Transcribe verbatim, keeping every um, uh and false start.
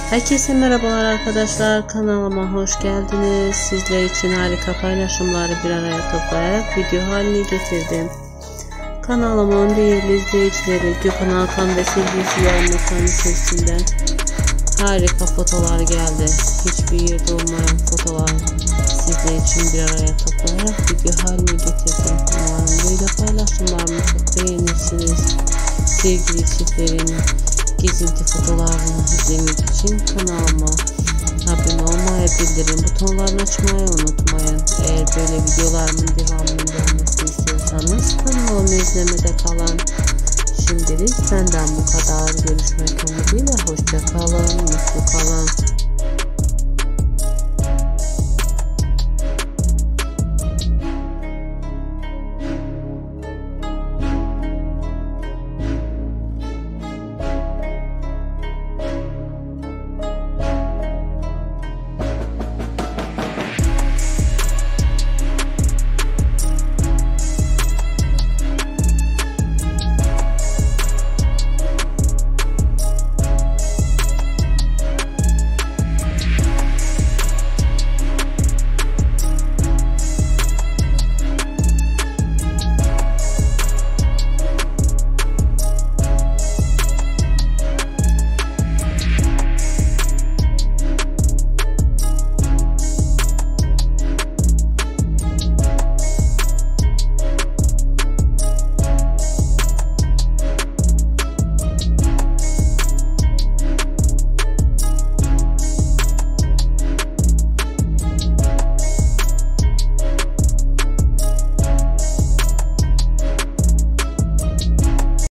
Herkese merhabalar arkadaşlar, kanalıma hoş geldiniz. Sizler için harika paylaşımları bir araya toplayarak video haline getirdim. Kanalımın değerli izleyicileri, Gökhan Alkan ve sevgilisi yayınlasan içerisinden harika fotolar geldi. Hiçbir yerde olmayan fotolar sizler için bir araya toplayarak video haline getirdim. Umarım böyle paylaşımlarımı çok beğenirsiniz. Sevgili çiftlerin gezinti fotoğraflarını izlemek için kanalıma abone olmayı, bildirim butonlarını açmayı unutmayın. Eğer böyle videolarımın devamının gelmesini istiyorsanız kanalımı izlemede kalın. Şimdilik benden bu kadar. Görüşmek umuduyla hoşça kalın, mutlu kalın.